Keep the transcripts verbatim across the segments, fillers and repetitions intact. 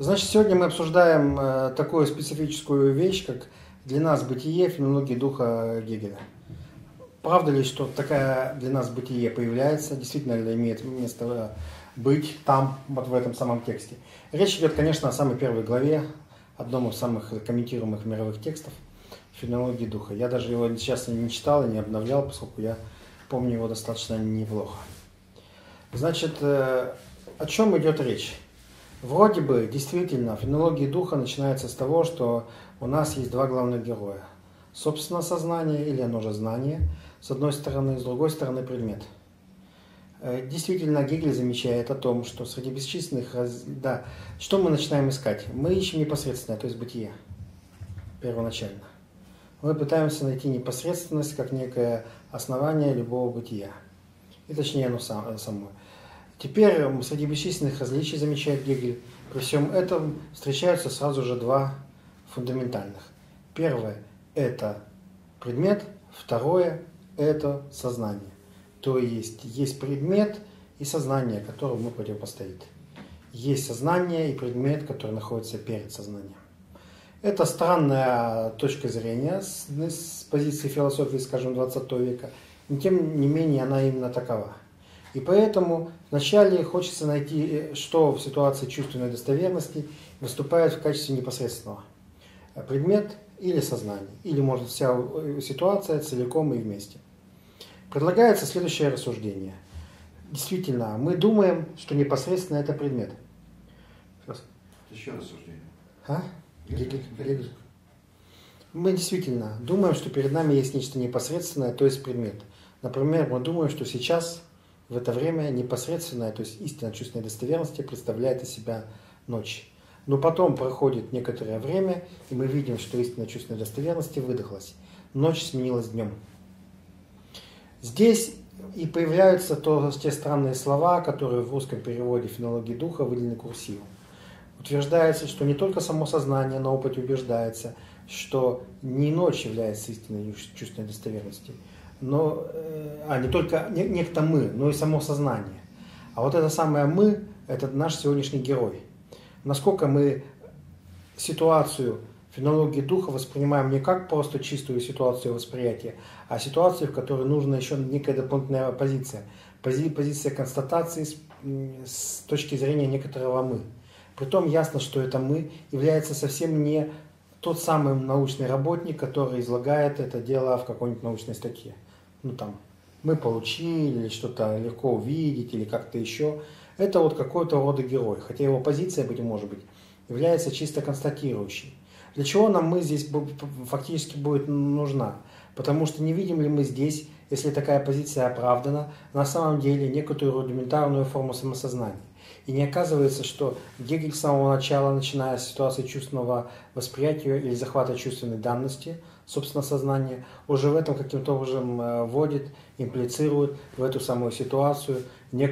Значит, сегодня мы обсуждаем э, такую специфическую вещь, как для нас бытие феноменологии духа Гегеля. Правда ли, что такая для нас бытие появляется, действительно ли имеет место быть там, вот в этом самом тексте? Речь идет, конечно, о самой первой главе, одном из самых комментируемых мировых текстов феноменологии духа. Я даже его сейчас не читал и не обновлял, поскольку я помню его достаточно неплохо. Значит, э, о чем идет речь? Вроде бы, действительно, феноменология духа начинается с того, что у нас есть два главных героя. Собственно, сознание, или оно же знание, с одной стороны, с другой стороны, предмет. Действительно, Гегель замечает о том, что среди бесчисленных... Раз... Да, что мы начинаем искать? Мы ищем непосредственное, то есть бытие, первоначально. Мы пытаемся найти непосредственность как некое основание любого бытия. И точнее, оно само. Теперь среди бесчисленных различий, замечает Гегель, при всем этом встречаются сразу же два фундаментальных. Первое – это предмет, второе – это сознание. То есть есть предмет и сознание, которому мы противопостоит. Есть сознание и предмет, который находится перед сознанием. Это странная точка зрения с, с позиции философии, скажем, двадцатого века, но тем не менее она именно такова. И поэтому вначале хочется найти, что в ситуации чувственной достоверности выступает в качестве непосредственного. Предмет или сознание, или, может, вся ситуация целиком и вместе. Предлагается следующее рассуждение. Действительно, мы думаем, что непосредственно это предмет. Сейчас. Еще рассуждение. А? Мы действительно думаем, что перед нами есть нечто непосредственное, то есть предмет. Например, мы думаем, что сейчас, в это время, непосредственное, то есть истина чувственной достоверности представляет из себя ночь. Но потом проходит некоторое время, и мы видим, что истина чувственной достоверности выдохлась. Ночь сменилась днем. Здесь и появляются то, те странные слова, которые в русском переводе феноменологии духа выделены курсивом. Утверждается, что не только само сознание на опыте убеждается, что не ночь является истинной чувственной достоверностью, но, а не только не, некто мы, но и само сознание. А вот это самое мы, это наш сегодняшний герой. Насколько мы ситуацию феноменологии духа воспринимаем не как просто чистую ситуацию восприятия, а ситуацию, в которой нужна еще некая дополнительная позиция. Пози, позиция констатации с, с точки зрения некоторого мы. Притом ясно, что это мы является совсем не тот самый научный работник, который излагает это дело в какой-нибудь научной статье. Ну там, мы получили, или что-то легко увидеть, или как-то еще. Это вот какой-то рода герой, хотя его позиция, быть может быть, является чисто констатирующей. Для чего нам мы здесь фактически будет нужна? Потому что не видим ли мы здесь, если такая позиция оправдана, на самом деле некоторую рудиментарную форму самосознания. И не оказывается, что Гегель с самого начала, начиная с ситуации чувственного восприятия или захвата чувственной данности, собственно, сознания, уже в этом каким-то образом вводит, имплицирует в эту самую ситуацию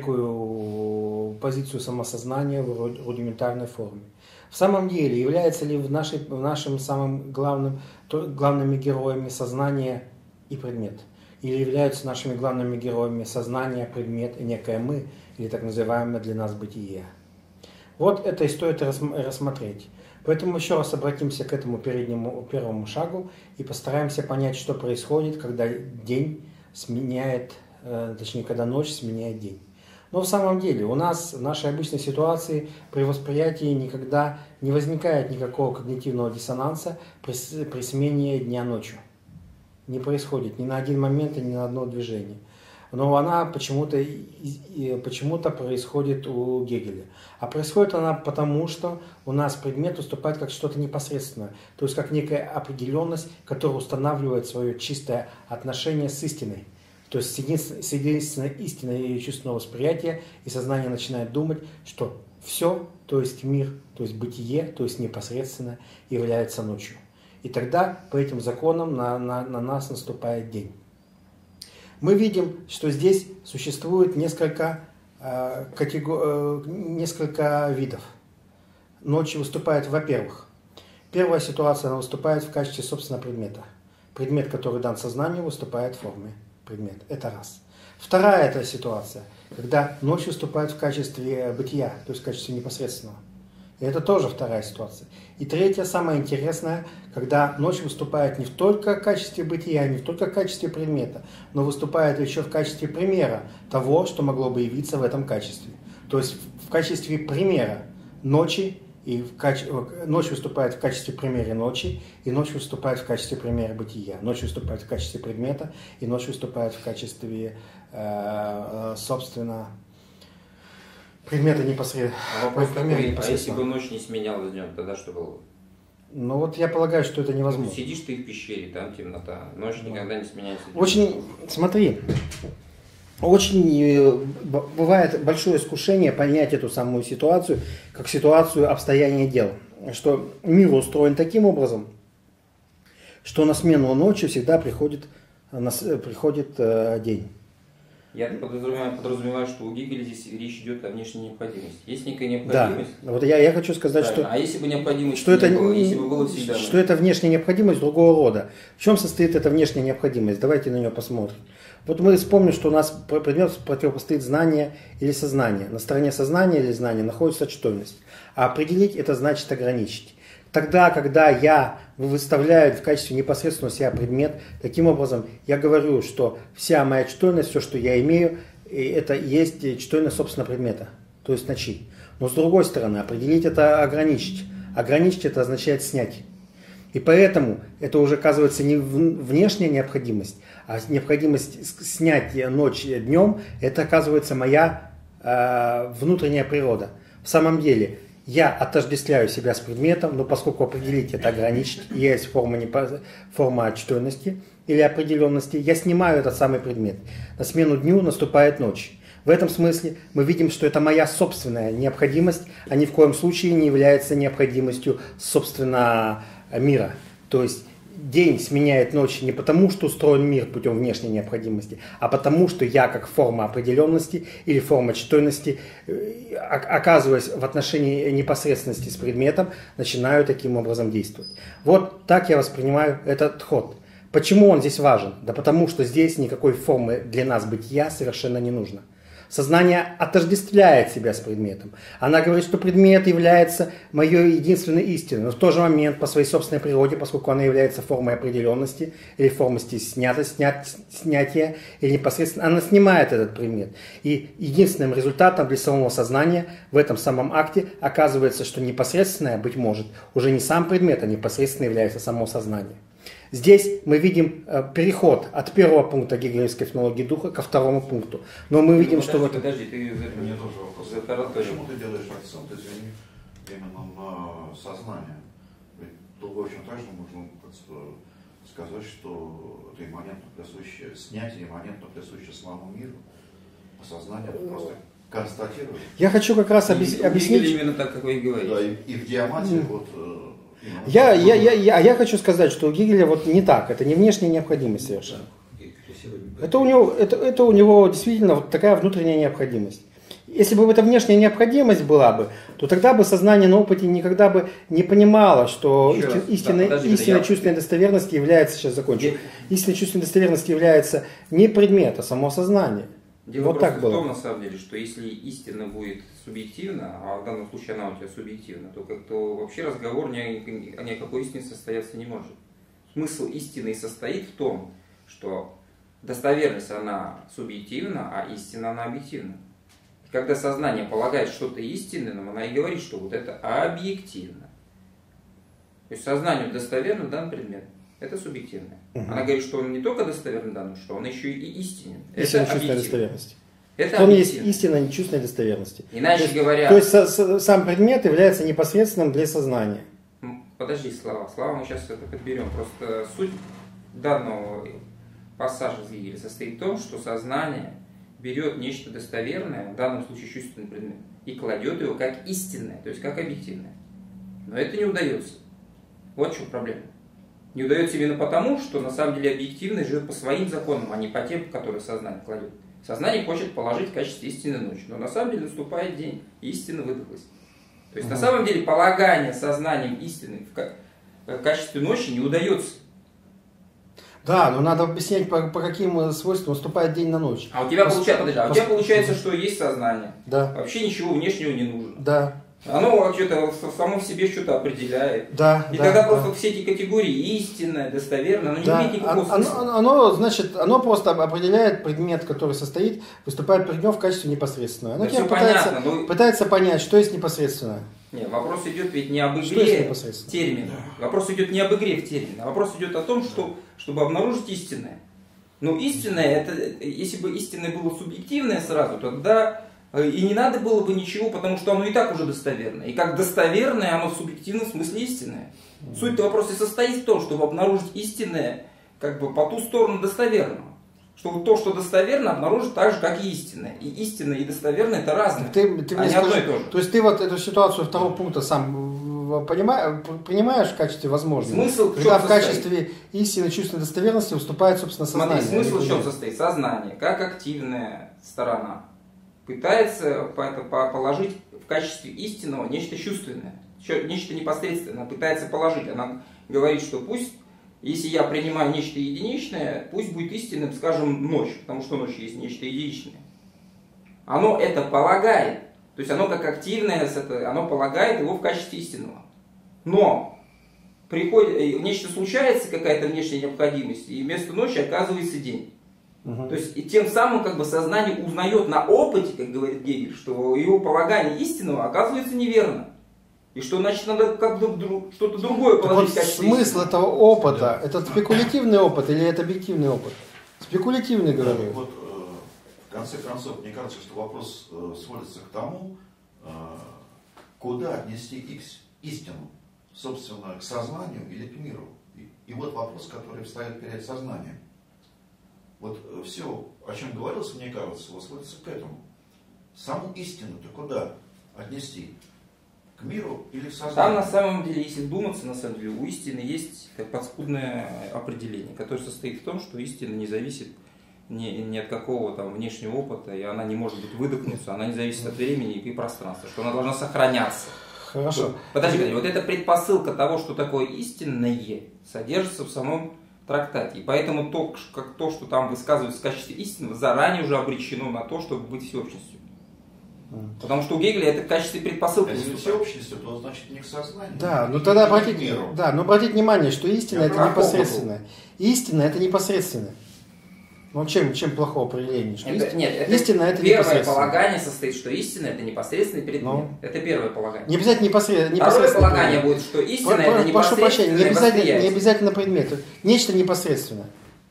некую позицию самосознания в рудиментарной форме. В самом деле, является ли в, нашей, в нашем самым главным, то, главными героями сознание и предмет? Или являются нашими главными героями сознание, предмет и некое мы, или так называемое для нас бытие? Вот это и стоит рассмотреть. Поэтому еще раз обратимся к этому переднему, первому шагу и постараемся понять, что происходит, когда день сменяет, точнее, когда ночь сменяет день. Но в самом деле у нас в нашей обычной ситуации при восприятии никогда не возникает никакого когнитивного диссонанса при, при смене дня ночью. Не происходит ни на один момент и ни на одно движение. Но она почему-то почему-то происходит у Гегеля. А происходит она потому, что у нас предмет выступает как что-то непосредственное, то есть как некая определенность, которая устанавливает свое чистое отношение с истиной. То есть с единственной истиной ее чувственного восприятия, и сознание начинает думать, что все, то есть мир, то есть бытие, то есть непосредственно является ночью. И тогда по этим законам на, на, на нас наступает день. Мы видим, что здесь существует несколько, э, категор... э, несколько видов. Ночь выступает, во-первых, первая ситуация, она выступает в качестве собственного предмета. Предмет, который дан сознанию, выступает в форме предмета. Это раз. Вторая эта ситуация, когда ночь выступает в качестве бытия, то есть в качестве непосредственного. И это тоже вторая ситуация. И третья, самая интересная, когда ночь выступает не только в качестве бытия, не только в качестве предмета, но выступает еще в качестве примера того, что могло бы явиться в этом качестве. То есть в качестве примера ночи, и в каче... ночь выступает в качестве примера ночи, и ночь выступает в качестве примера бытия. Ночь выступает в качестве предмета, и ночь выступает в качестве, э, собственно, предмета непосредственно. А вопрос такой, а если бы ночь не сменялась днем, тогда что было бы? Ну вот я полагаю, что это невозможно. Сидишь ты в пещере, там темнота, ночь да. никогда не сменяется. Очень, смотри, очень бывает большое искушение понять эту самую ситуацию, как ситуацию обстояния дел. Что мир устроен таким образом, что на смену ночи всегда приходит, приходит э, день. Я подразумеваю, подразумеваю, что у Гегеля здесь речь идет о внешней необходимости. Есть некая необходимость. Да. Вот я, я хочу сказать, что, а если бы необходимость что, это, было, если бы было всегда, что это внешняя необходимость другого рода. В чем состоит эта внешняя необходимость? Давайте на нее посмотрим. Вот мы вспомним, что у нас предмет противопостоит знание или сознание. На стороне сознания или знания находится сочетательность. А определить это значит ограничить. Тогда, когда я выставляю в качестве непосредственного себя предмет, таким образом я говорю, что вся моя чувствительность, все, что я имею, это есть чувствительность собственного предмета, то есть ночи. Но с другой стороны, определить это ограничить. Ограничить это означает снять. И поэтому это уже оказывается не внешняя необходимость, а необходимость снять ночь днем, это оказывается моя э, внутренняя природа. В самом деле, я отождествляю себя с предметом, но поскольку определить это ограничить, есть форма, не, форма отчетности или определенности, я снимаю этот самый предмет. На смену дню наступает ночь. В этом смысле мы видим, что это моя собственная необходимость, а ни в коем случае не является необходимостью, собственно, мира. То есть день сменяет ночь не потому, что устроен мир путем внешней необходимости, а потому, что я, как форма определенности или форма чувствительности, оказываясь в отношении непосредственности с предметом, начинаю таким образом действовать. Вот так я воспринимаю этот ход. Почему он здесь важен? Да потому, что здесь никакой формы для нас бытия совершенно не нужно. Сознание отождествляет себя с предметом. Она говорит, что предмет является моей единственной истиной, но в тот же момент по своей собственной природе, поскольку она является формой определенности или формой снятия, снять, снятия, или непосредственно, она снимает этот предмет. И единственным результатом для самого сознания в этом самом акте оказывается, что непосредственное, быть может, уже не сам предмет, а непосредственно является само сознание. Здесь мы видим э, переход от первого пункта гегелевской феноменологии духа ко второму пункту. Но мы видим, ну, что... Подожди, подожди, ты... Мне тоже вопрос. Почему ты делаешь акцент, извини, именно на сознание? Ведь тут, в общем, также можно сказать, что это имманентно присуще, снятие имманентно присуще самому миру, а сознание просто констатирует. Я хочу как раз объяс... объяснить... Именно так, как вы и говорите. Да, и, и в диамате mm. вот... Я, я, я, я, а я хочу сказать, что у Гегеля вот не так, это не внешняя необходимость совершенно. Это у него, это, это у него действительно вот такая внутренняя необходимость. Если бы это внешняя необходимость была бы, то тогда бы сознание на опыте никогда бы не понимало, что истин, истинной, да, истинной чувственной достоверности является, сейчас закончу, истинной чувственной достоверности является не предмет, а само сознание. Дело вот так в было. том, на самом деле, что если истина будет субъективна, а в данном случае она у тебя субъективна, то как-то вообще разговор ни о, ни о какой истине состояться не может. Смысл истины состоит в том, что достоверность она субъективна, а истина она объективна. И когда сознание полагает что-то истинным, она и говорит, что вот это объективно. То есть сознанию достоверно дан предмет. Это субъективное. Угу. Она говорит, что он не только достоверный данный, что он еще и истинен. Истинная чувственная достоверность. Это что он есть истинная чувственной достоверности. Иначе то есть, говоря... То есть со, со, сам предмет является непосредственным для сознания. Подожди, Слава. Слава мы сейчас это подберем. Просто суть данного пассажа из Гегеля состоит в том, что сознание берет нечто достоверное, в данном случае чувственный предмет, и кладет его как истинное, то есть как объективное. Но это не удается. Вот в чем проблема. Не удается именно потому, что на самом деле объективность живет по своим законам, а не по тем, которые сознание кладет. Сознание хочет положить в качестве истины ночь, но на самом деле наступает день, и истина выдохлась. То есть угу. на самом деле полагание сознанием истины в качестве ночи не удается. Да, но надо объяснять, по, по каким свойствам наступает день на ночь. А у тебя, Пос... получается, подожди, а у тебя получается, что есть сознание. Да. Вообще ничего внешнего не нужно. Да. Оно что-то само в себе что-то определяет. Да, и да, тогда да. просто все эти категории истинное, достоверное, оно да. не имеет никакого оно, смысла. оно, оно, значит, оно просто определяет предмет, который состоит, выступает перед ним в качестве непосредственного. Оно Да все пытается, понятно, но... пытается понять, что есть непосредственное. Нет, вопрос идет ведь не об Что есть игре непосредственно? термина. Вопрос идет не об игре в термин, а вопрос идет о том, что, чтобы обнаружить истинное. Но истинное, это, если бы истинное было субъективное сразу, тогда и не надо было бы ничего, потому что оно и так уже достоверное. И как достоверное, оно в субъективном смысле истинное. Суть-то вопроса и состоит в том, чтобы обнаружить истинное как бы по ту сторону достоверного. Чтобы то, что достоверно, обнаружить так же, как и истинное. И истинное, и достоверное это разное. Ты, ты а не скажи, одно и то же. То есть ты вот эту ситуацию второго пункта сам понимаешь, принимаешь в качестве возможного? Смысл в Когда чем в состоит? качестве истинной чувственной достоверности выступает, собственно, сознание. Смотри, смысл в чем состоит? Сознание, как активная сторона, пытается положить в качестве истинного нечто чувственное, нечто непосредственное, пытается положить. Она говорит, что пусть, если я принимаю нечто единичное, пусть будет истинным, скажем, ночь, потому что ночь есть нечто единичное. Оно это полагает, то есть оно как активное, оно полагает его в качестве истинного. Но приходит, нечто случается, какая-то внешняя необходимость, и вместо ночи оказывается день. Угу. То есть и тем самым как бы сознание узнает на опыте, как говорит Гегель, что его полагание истинного оказывается неверно. И что значит надо как бы что-то другое положить в качестве смысл истинного. этого опыта, это спекулятивный опыт или это объективный опыт? Спекулятивный, говорю. Вот э, в конце концов, мне кажется, что вопрос э, сводится к тому, э, куда отнести X, истину, собственно, к сознанию или к миру. И, и вот вопрос, который встает перед сознанием. Вот э, все, о чем говорилось, мне кажется, сводится к этому. Саму истину-то куда отнести? К миру или к сознанию? Там на самом деле, если вдуматься, на самом деле, у истины есть как подспудное определение, которое состоит в том, что истина не зависит ни, ни от какого там внешнего опыта, и она не может быть выдохнуться, она не зависит от времени и пространства, что она должна сохраняться. Хорошо. Вот, подожди, подожди, вот эта предпосылка того, что такое истинное, содержится в самом трактате. И поэтому то, как то, что там высказывается в качестве истины, заранее уже обречено на то, чтобы быть всеобщностью. Потому что у Гегеля это в качестве предпосылки. Если всеобщностью, то значит не к сознанию. Да, но тогда не к обратите, миру. да, но обратите внимание, что истина Я это про непосредственное. Истина это непосредственное. Ну чем, чем плохое определение? Что Это, истина, нет, это истина это первое непосредственно. полагание состоит, что истина это непосредственный предмет. Ну. Это первое полагание. Не обязательно непосредственно. Второе непосредственно полагание предмет. будет, что истина Про- это про- Прошу прощения, не непосредственное обязательно, не восприятие. обязательно предмет. Нечто непосредственное.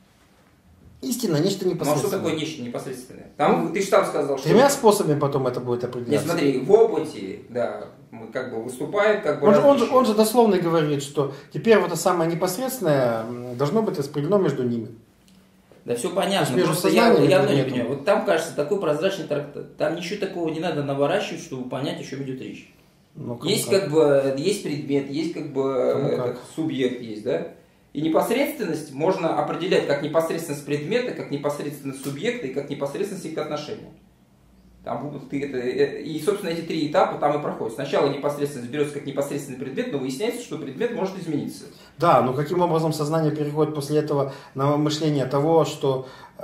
Истина, нечто Ну а что непосредственное. такое нечто непосредственное? Там, ты же сам сказал, что... Тремя способами потом это будет Нет, определяться. смотри, в опыте, да, мы как бы выступает как бы Он же, он, же, различие. он же дословно говорит, что теперь вот это самое непосредственное м, должно быть распределено между ними. Да все понятно, между просто я, сознанием и я одно не предметом. понимаю. Вот там, кажется, такой прозрачный трактат. Там ничего такого не надо наворачивать, чтобы понять, о чем идет речь. Ну, кому Есть как. как бы, есть предмет, есть как бы Кому этот, как. субъект есть, да? И непосредственность можно определять как непосредственность предмета, как непосредственность субъекта и как непосредственность их отношения. Там будут ты это, и, собственно, эти три этапа там и проходят. Сначала непосредственность берется как непосредственный предмет, но выясняется, что предмет может измениться. Да, но каким образом сознание переходит после этого на мышление того, что э,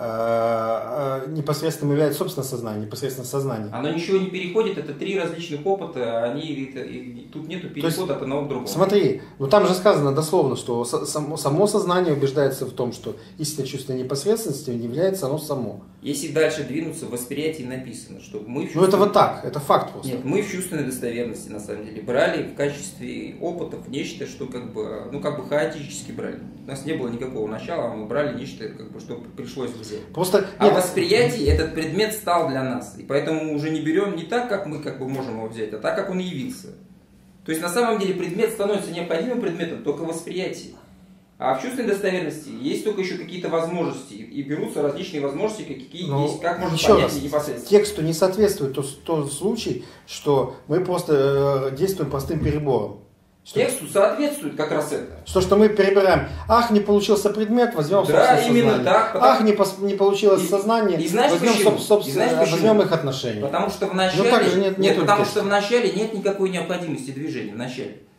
э, непосредственным является собственно сознание, непосредственно сознание. Оно ничего не переходит, это три различных опыта, они, это, и тут нету перехода есть, от одного к другому. Смотри, ну там же сказано дословно, что со- само, само сознание убеждается в том, что истинное чувство непосредственности не является оно само. Если дальше двинуться, в восприятии написано, что мы в Ну это чувственной- вот так, это факт просто. Нет, мы в чувственной достоверности, на самом деле, брали в качестве опытов нечто, что как бы, ну как бы хаотически брали. У нас не было никакого начала, а мы брали нечто, как бы, что пришлось взять. Просто А нет, в восприятии этот предмет стал для нас. И поэтому мы уже не берем не так, как мы как бы можем его взять, а так, как он явился. То есть на самом деле предмет становится необходимым предметом только в восприятии. А в чувственной достоверности есть только еще какие-то возможности. И берутся различные возможности, какие ну, есть, как можно еще понять раз, непосредственно. тексту не соответствует тот, тот случай, что мы просто э, действуем простым перебором. Что, Тексту соответствует как раз это. что, что мы перебираем, ах, не получился предмет, возьмем Да, собственное именно сознание. так, потому- Ах, не, пос- не получилось И- сознание, и знаешь возьмем, почему? соб- собственно, И знаешь почему? возьмем их отношения. Потому что в Ну, начале, так же нет- нет, нету потому текста. что в начале нет никакой необходимости движения в начале.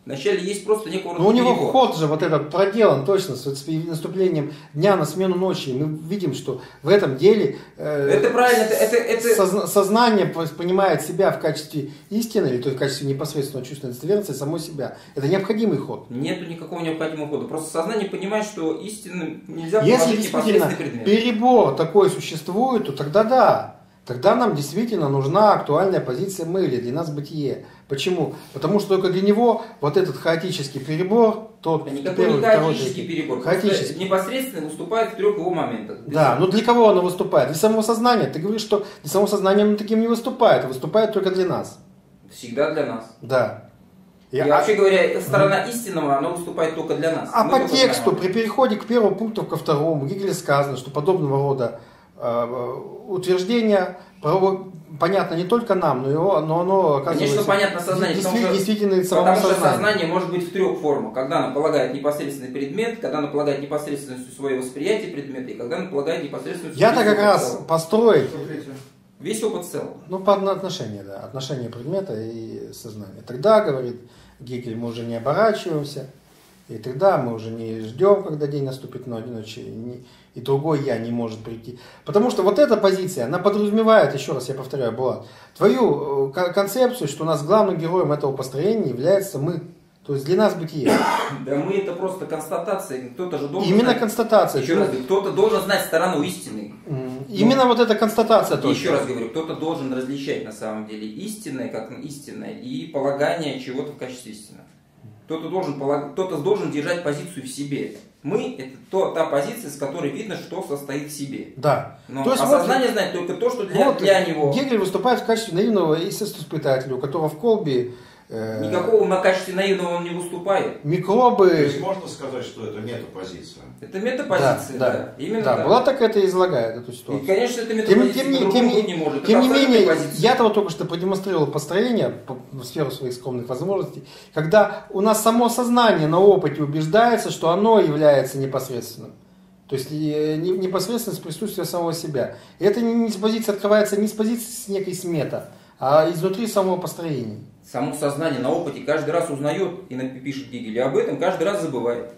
Вначале есть просто некого рода Но у него переход. ход же вот этот проделан точно с наступлением дня на смену ночи. Мы видим, что в этом деле э, это правильно, это, это, это... Созна сознание понимает себя в качестве истины, или то есть в качестве непосредственного чувственной достоверности самой себя. Это необходимый ход. Нету никакого необходимого хода. Просто сознание понимает, что истинно нельзя Если положить действительно непосредственный предмет. перебор такой существует, то тогда да. Тогда нам действительно нужна актуальная позиция мысли, для нас бытие. Почему? Потому что только для него вот этот хаотический перебор, тот Никакой первый, не второй, хаотический третий, перебор. хаотический. Непосредственно выступает в трех его моментах. Да, но для кого оно выступает? Для самого сознания. Ты говоришь, что для самого сознания оно таким не выступает, а выступает только для нас. Всегда для нас. Да. И Я, вообще а, говоря, сторона истинного, она выступает только для нас. а Мы по только тексту, знаем. при переходе к первому пункту ко второму, в Гегеле сказано, что подобного рода э, утверждения понятно не только нам, но, его, но оно оказывается... Конечно, понятно сознание, действительно, потому что, действительно самому потому что сознанию. сознание может быть в трех формах. Когда оно полагает непосредственный предмет, когда оно полагает непосредственностью свое восприятие предмета, и когда оно полагает непосредственностью... Я-то как раз построить... Весь опыт целого. Ну, по отношению, да, отношение предмета и сознания. Тогда, говорит Гегель, мы уже не оборачиваемся, и тогда мы уже не ждем, когда день наступит ночи, и, и другой я не может прийти. Потому что вот эта позиция, она подразумевает, еще раз я повторяю, Булат, твою концепцию, что у нас главным героем этого построения является мы. То есть для нас бытие. Да мы это просто констатация. Кто-то же должен Именно знать, констатация. Еще раз говорю, кто-то должен знать сторону истины. Именно ну, вот эта констатация. И еще раз говорю, кто-то должен различать на самом деле истинное как истинное и полагание чего-то в качестве истины. Кто-то должен, кто-то должен держать позицию в себе. Мы – это то, та позиция, с которой видно, что состоит в себе. Да. Но то есть осознание вот, знает только то, что для, вот, для него. Гегель выступает в качестве наивного естествоиспытателя, у которого в колбе э, никакого на качестве наивного он не выступает. Микробы. То есть можно сказать, что это метапозиция? Это метапозиция, да. да, да. Именно да. так. Булат это излагает, эту ситуацию. И, конечно, это метапозиция, тем, тем, по-другому тем, быть не может. Тем это не менее, позиция. я того только что продемонстрировал построение в сферу своих скромных возможностей, когда у нас само сознание на опыте убеждается, что оно является непосредственным. То есть непосредственность присутствия самого себя. И эта позиция открывается не с позиции с некой смета, а изнутри самого построения. Само сознание на опыте каждый раз узнает и пишет Гегель, и об этом каждый раз забывает.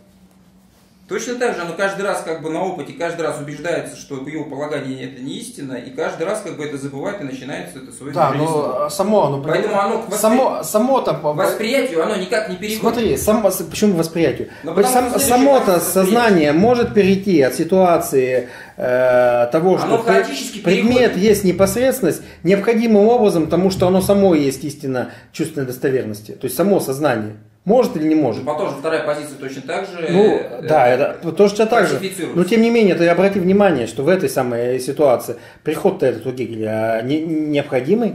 Точно так же оно каждый раз как бы на опыте, каждый раз убеждается, что его полагание это не истина, и каждый раз как бы это забывает, и начинается это свое да, движение. но само оно, Поэтому оно к воспри... само, само-то... восприятию оно никак не переходит. Смотри, сам, почему восприятию? Сам, само-то сознание может перейти от ситуации э, того, оно что предмет есть непосредственность, необходимым образом, потому что оно само есть истина чувственной достоверности. То есть само сознание. Может или не может? Ну, потом же вторая позиция точно так же. Ну, э, да, это точно так же. Но тем не менее, ты обрати внимание, что в этой самой ситуации приход-то этот у Гегеля не, необходимый.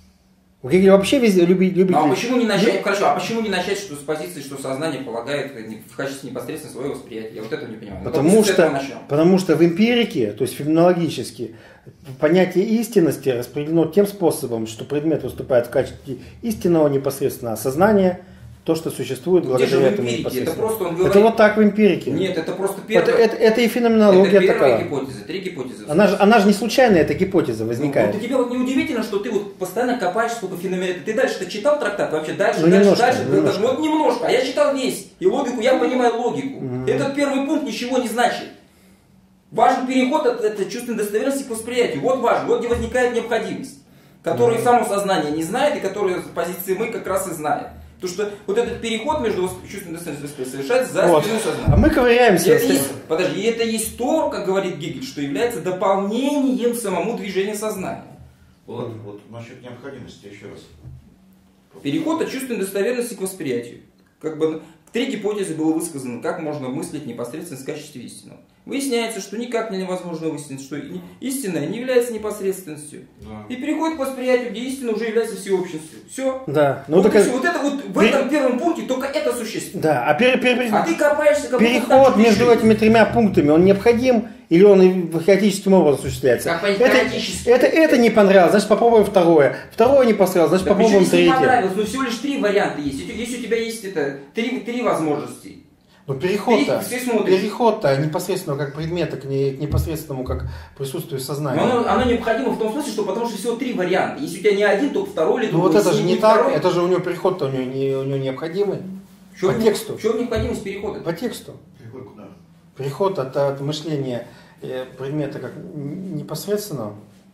У Гегеля вообще везде любить... любить ну, а почему не начать, хорошо, а почему не начать что, с позиции, что сознание полагает в качестве непосредственно свое восприятие? Я вот этого не понимаю. Потому что, потому что в эмпирике, то есть феноменологически, понятие истинности распределено тем способом, что предмет выступает в качестве истинного непосредственно, а сознание то, что существует благодаря этому непосредственно. Это, просто он говорит... это вот так в эмпирике. Нет, это просто первая... Это, это, это и феноменология это такая. гипотеза, три гипотезы. Она же, она же не случайная, эта гипотеза возникает. Ну, тебе вот не удивительно, что ты вот постоянно копаешь сколько феноменов. Ты дальше-то читал трактат? Вообще дальше, ну, дальше, немножко, дальше. Немножко. Вот немножко, а я читал весь. И логику, я понимаю логику. Mm-hmm. Этот первый пункт ничего не значит. Важен переход от этой чувственной достоверности к восприятию. Вот важно, вот где возникает необходимость. Которую mm-hmm. само сознание не знает, и которую с позиции мы как раз и знаем. Потому что вот этот переход между чувственной достоверностью совершается за вот. спиной сознания. А мы ковыряемся. И это есть, подожди, и это есть то, как говорит Гегель, что является дополнением самому движению сознания. Вот, вот насчет необходимости еще раз. Переход от чувственной достоверности к восприятию. Как бы три гипотезы было высказано, как можно мыслить непосредственно в качестве истинного. Выясняется, что никак невозможно выяснить, что истинное не является непосредственностью. Да. И переходит к восприятию, где истина уже является всеобщностью. Все. Да. Ну, вот, так... все. Вот это вот в При... этом первом пункте только это существенно. Да. А, пер... Пер... а ты копаешься, как переход между решить. этими тремя пунктами, он необходим или он хаотическим образом осуществляется? Как это, это, это не понравилось, значит попробуем второе. Второе не понравилось, значит да попробуем третье. Не понравилось, но всего лишь три варианта есть. Если у тебя есть это, три, три возможности. Но переход-то, переход-то непосредственно как предмета к, не, к непосредственному как присутствию сознания. Но оно, оно необходимо в том смысле, что потому что всего три варианта. Если у тебя не один, то второй или другой. Ну вот это же не второй. так, это же у него переход-то у него, не, у него необходимый. По тексту. В чем необходимость перехода? По тексту. Переход куда? Переход от, от мышления предмета как непосредственно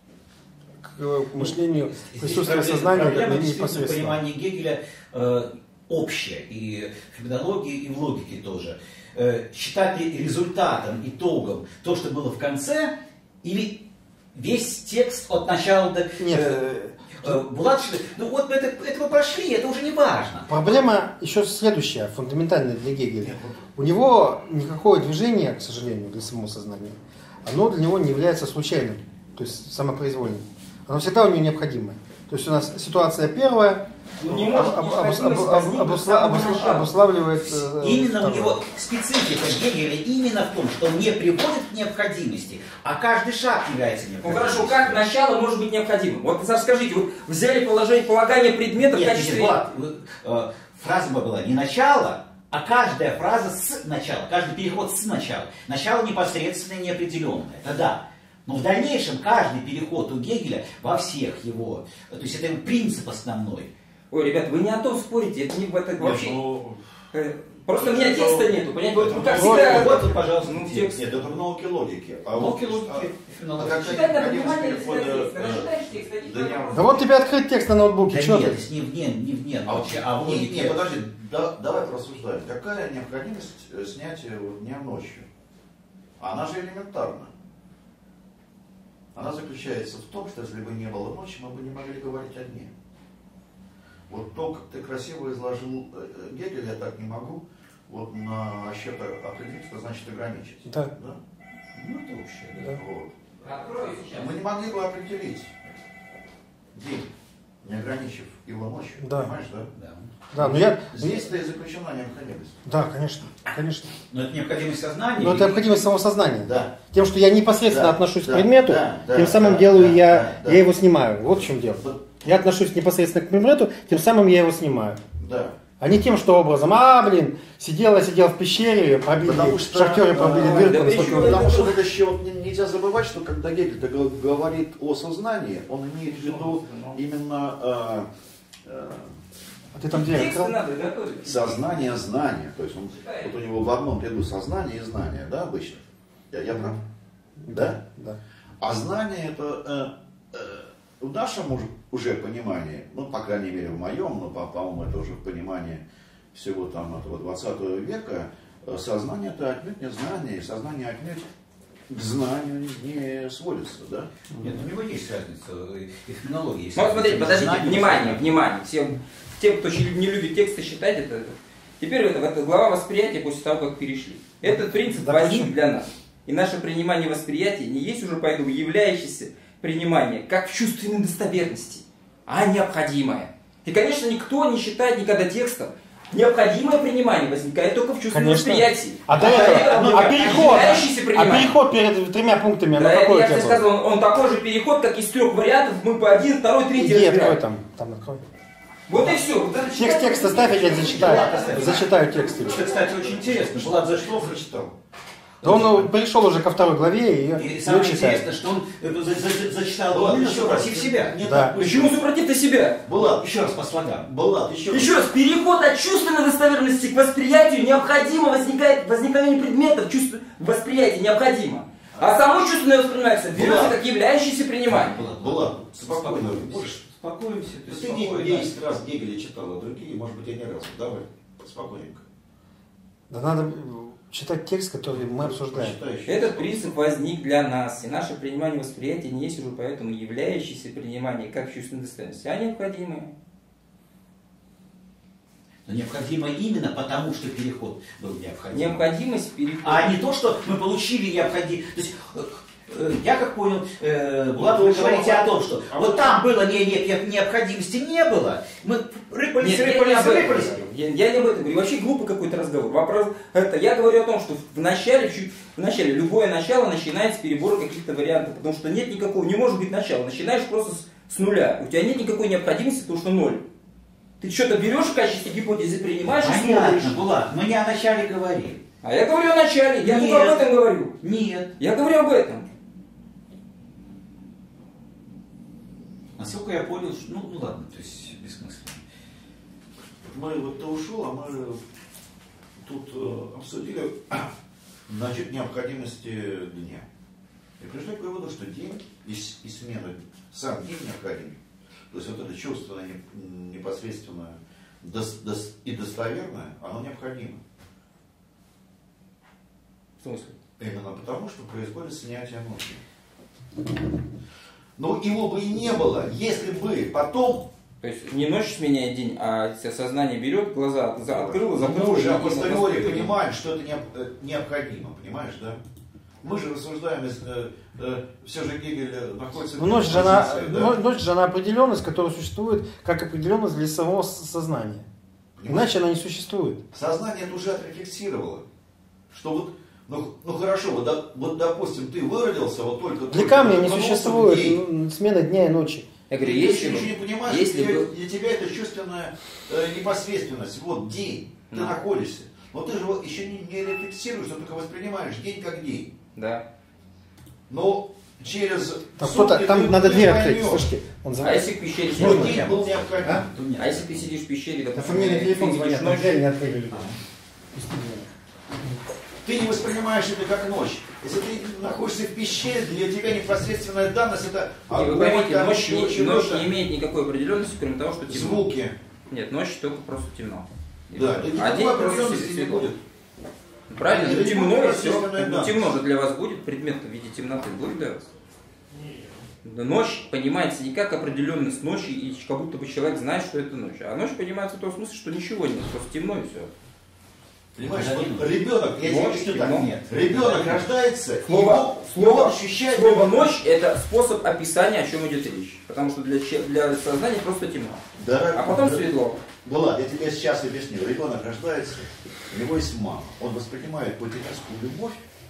к мышлению присутствия сознания как непосредственно. Понимание Гегеля э, общее и в феноменологии, и в логике тоже. Э, считать ли результатом, итогом то, что было в конце, или весь текст от начала до... Нет. Э, э, Булат, ну вот мы это, это мы прошли, это уже не важно. Проблема еще следующая, фундаментальная для Гегеля. У него никакое движение, к сожалению, для самого сознания, оно для него не является случайным, то есть самопроизвольным. Оно всегда у него необходимое. То есть у нас ситуация первая, не может об, об, об, об, обусла, обусла, обуславливает... Э, именно второе. у него специфика Гегеля именно в том, что он не приводит к необходимости, а каждый шаг является Ну необходимостью. хорошо, как начало может быть необходимым? Вот скажите, вот взяли положение полагание предмета в Нет, качестве... нет, Влад, вот, э, фраза была не начало, а каждая фраза с начала, каждый переход с начала. Начало непосредственное, неопределенное. Это да. Но в дальнейшем каждый переход у Гегеля во всех его, то есть это его принцип основной. Ой, ребят, вы не о том спорите, это не это Нет, вообще... ну, э, Просто у меня это- текста нету, понимаете? Вот, это- как вот- всегда... Вот, вот, пожалуйста, ну, текст. текст. Нет, это в науке логики. А Науки вот, логики, а- феноменологии. а какая Читай на необходимость внимание перехода, текста, э, читаешь текст, один да я- Да вот тебе открыть текст на ноутбуке, Да что нет, ты? не вне, не вне, А, вот, а в не, логике. не, подожди, да, давай рассуждать. Какая необходимость э, снятия вот дня ночью? Она же элементарна. Она заключается в том, что если бы не было ночи, мы бы не могли говорить о дне. Вот то, как ты красиво изложил э, Гегель, я так не могу. Вот на счет определить, что значит ограничить. Да. Да? Ну, это общее, да. Да. Вот. Открою сейчас. Мы не могли бы определить день, не ограничив его ночью. Да. Понимаешь, да? Да. Да, но я... Здесь-то и заключена необходимость. Да, конечно, конечно. Но это необходимость сознания. Но это необходимость самого сознания. Да. Тем, что я непосредственно Да, отношусь да, к предмету, да, да, тем самым да, делаю да, я, да, да. я его снимаю. Вот в чем дело. Вот, Я отношусь непосредственно к предмету, тем самым я его снимаю. да. А не тем, что образом, а, блин, сидел, я сидел в пещере, пробили, Потому что, шахтеры пробили а, дырку. да насколько причем вы- Потому что вот еще вот не- нельзя забывать, что когда Гегель г- говорит о сознании, он имеет в виду именно э, э, А ты там дверь Тексты открыл? надо готовить. сознание знания. То есть он, вот у него в одном ряду сознание и знание, да, обычно? Я, я прав? Да? Да. А знание это э, э, в нашем уже, уже понимании, ну, по крайней мере, в моем, но, по- по-моему, это уже в понимании всего там этого двадцатого века, э, сознание это отнюдь не знание, и сознание отнюдь к знанию не сводится, да? Нет, у него есть разница и в феноменологии. есть Ну вот смотрите, разница подождите, между внимание, знанием и внимание. Всем, тем, кто щи- не любит тексты считать, это... Теперь это, это глава восприятия после того, как перешли. Этот принцип Да возник почему? для нас. И наше принимание восприятия не есть уже поэтому являющееся принимание, как в чувственной достоверности, а необходимое. И, конечно, никто не считает никогда текстом. Необходимое принимание возникает только в чувственном Конечно. восприятии. А до этого, ну, а как переход, являющееся а приниманием. переход перед тремя пунктами, Да, на это какой я у тебя тебе был? сказал, он, он такой же переход, как из трех вариантов, мы по один, второй, третий Иди, открой разбираем. там, там открой. Вот и все. Текст, текст оставь, я тебе зачитаю, зачитаю текст. тебе. Это, кстати, очень интересно. Влад За Зашлов что прочитал? Да он перешел уже ко второй главе и И ее самое читает. интересное, что он э, за- за- зачитал Влад, именно еще супротив раз. себя. Нет, Да. так, Почему супротив ты себя? Булат, Еще раз по слогам. Булат, еще раз. Еще раз, переход от чувственной достоверности к восприятию необходимо возникает возникновение предметов, чувств восприятия необходимо. А само чувственное воспринимается берется Булат. как являющееся приниманием. Булат, Булат, спокойно. Можешь успокоимся. Да ты не десять раз Гегеля читал, а другие, может быть, я не раз. Давай, спокойненько. Да надо читать текст, который мы обсуждаем. Прочитай еще. Этот принцип возник для нас, и наше принимание восприятия не есть уже поэтому являющееся принимание как в чувственной достоверности, а необходимое. Но необходимо именно потому, что переход был необходим. Необходимость перехода. А не то, что мы получили необходимость. То есть, э, э, я как понял, э, Влад, вы Ну, говорите что, о том, что а вот вот- там было не, не- необходимости, не было. Мы рыпались, Нет, я не рыпались, об этом рыпались. говорю. Я, я не об этом говорю. Вообще глупый какой-то разговор. Вопрос, это, я говорю о том, что в начале, в чу- в начале любое начало начинается с перебора каких-то вариантов, потому что нет никакого, не может быть начала. Начинаешь просто с, с нуля. У тебя нет никакой необходимости, потому что ноль. Ты что-то берешь в качестве гипотезы, принимаешь и Понятно, смотришь. Булат, мы не о начале говорим. А я говорю о начале, я Нет. только об этом говорю. Нет. Я говорю об этом. Насколько я понял, что... Ну, ну ладно, то есть бессмысленно. Мы вот ты ушел, а мы тут э, обсудили значит, необходимости дня. И пришли к выводу, что день и, и смена, сам день необходим. То есть вот это чувство непосредственное дос, дос, и достоверное, оно необходимо. В смысле? Именно потому, что происходит снятие ночи. Но его бы и не было, если бы потом... То есть не ночь сменяет день, а сознание берет, глаза открыло, закрыло. Мы уже апостериори понимаем, что это необходимо, понимаешь, да? Мы же рассуждаем, э, э, все же Гегель находится... Но ночь же, она, да? ночь же она определенность, которая существует как определенность для самого сознания. Понимаешь? Иначе она не существует. Сознание это уже отрефлексировало, что вот, ну, ну хорошо, вот, до, вот допустим, ты выродился вот только... Для камня не существует дней. Смена дня и ночи. Я говорю, ты если еще не понимаешь, если для, бы... для тебя это чувственная э, непосредственность, вот день, ты ну. находишься. Но ты же еще не, не рефлексируешь, ты только воспринимаешь день как день. Да. Но через... Там, сутки, там надо дверь открыть, слушайте. Он а если в пещере сидишь? Ну, день был необходим. А? а если ты сидишь в пещере, допустим, фамилия, телефон звонят, ночь... дверь не открыли. Ты не воспринимаешь это как ночь. Если ты находишься в пещере, для тебя непосредственная данность это... Не, вы поймите, ночь, не, ночь не имеет никакой определенности, кроме того, что темно. Звуки. Нет, ночь только просто темно. Да, а день просто светло. Правильно, ну темно и все. Ну, темно же для вас будет, предмет в виде темноты будет для вас. Ночь понимается не как определенность ночи, и как будто бы человек знает, что это ночь. А ночь понимается в том смысле, что ничего нет, просто темно и все. Понимаешь, вот ребенок, я тебе объясню так, нет. Ребенок рождается, слово, и его, его ощущает... Слово «ночь» — это способ описания, о чем идет речь. Потому что для, для сознания просто темно. Да, а потом да, светло. Да ладно, я тебе сейчас объясню. Ребенок рождается, у него есть мама. Он воспринимает материнскую любовь,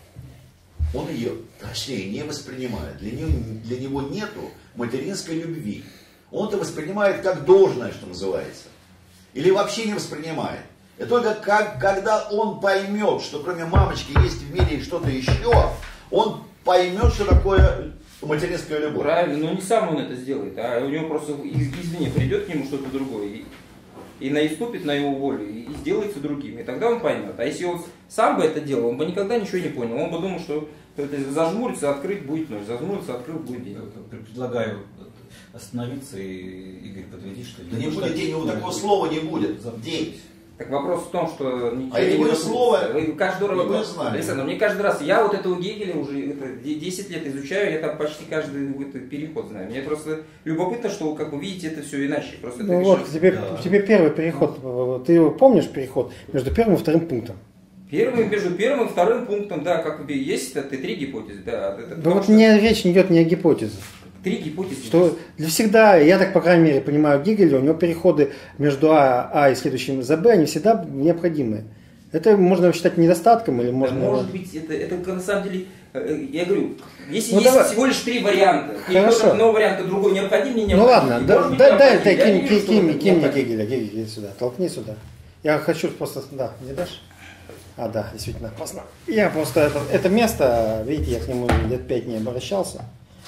он ее, точнее, не воспринимает. Для него, для него нету материнской любви. Он это воспринимает как должное, что называется. Или вообще не воспринимает. И только как, когда он поймет, что кроме мамочки есть в мире что-то еще, он поймет, что такое материнская любовь. Правильно, но не сам он это сделает, а у него просто извне придет к нему что-то другое и, и наступит на его волю и, и сделается другим. И тогда он поймет. А если он сам бы это делал, он бы никогда ничего не понял. Он бы думал, что это зажмурится, открыть будет ночь, зажмурится, открыть будет день. Предлагаю остановиться и, Игорь, подтвердить, что... Да не будет день, его такого слова не будет. День. Так вопрос в том, что ничего а не будет слово, вы каждый раз, знали. Александр, мне каждый раз, я вот этого Гегеля уже это, десять лет изучаю, я там почти каждый это, переход знаю. Мне просто любопытно, что как вы видите это все иначе. Просто ну вот, тебе, да. тебе первый переход, ты его помнишь переход между первым и вторым пунктом? Первым, между первым и вторым пунктом, да, как есть это три гипотезы, да. Это да вот что... не, речь не идет не о гипотезе. Три гипотезы. Что для всегда, я так по крайней мере понимаю Гегеля, у него переходы между А, а и следующим за Б, они всегда необходимы. Это можно считать недостатком или можно... Да, может быть, это, это на самом деле, я говорю, если ну, есть давай. всего лишь три варианта, переход от одного варианта к другому необходим, не необходим. Ну ладно, да, быть, да, дай, дай, кинь, вижу, кинь, кинь, кинь мне Гегеля, Гегеля сюда, толкни сюда. Я хочу просто, да, не дашь? А, да, действительно, поздно. Я просто, это, это место, видите, я к нему лет пять не обращался.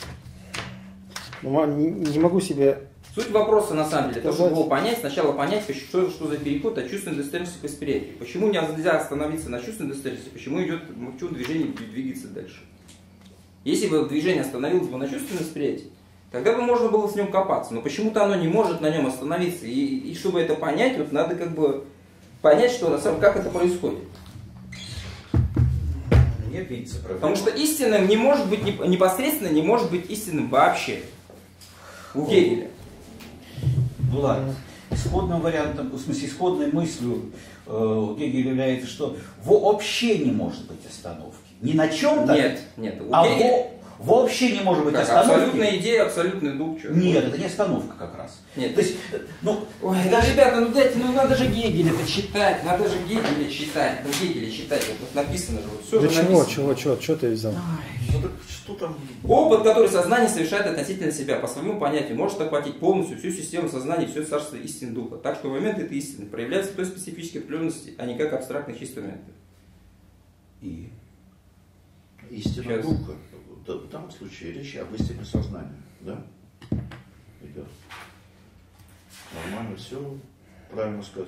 Не могу себе... Суть вопроса, на самом деле, то, чтобы его понять, сначала понять, что, что за переход от чувственной достоверности к восприятию. Почему нельзя остановиться на чувственной достоверности, почему идет, почему движение двигается дальше. Если бы движение остановилось бы на чувственном восприятии, тогда бы можно было в нем копаться. Но почему-то оно не может на нем остановиться. И, и чтобы это понять, вот надо как бы понять, что на самом деле, как это происходит. Нет, видится, потому что истинным не может быть непосредственно, не может быть истинным вообще. У Гегеля. Ну ладно. Исходным вариантом, в смысле исходной мыслью э, Гегеля является, что вообще не может быть остановки. Не на чем-то, нет, нет, а Гегеля... во, вообще не может быть как, остановки. Абсолютная идея, абсолютный дух. Что нет, это не остановка как раз. Нет. То есть, ну, ой, да, ребята, ну дайте, ну надо же Гегеля это читать, надо же Гегеля читать, ну Гегеля читать, вот написано же, вот все да же чего, написано. чего, чего, чего ты взял? Ну, так что там? Опыт, который сознание совершает относительно себя, по своему понятию, может охватить полностью всю систему сознания, все царство истин духа. Так что момент этой истины проявляется в той специфической определенности, а не как абстрактный чистый момент. И истина Сейчас. Духа. В данном случае речь об истине сознания, да? Идет. Нормально, все правильно сказано.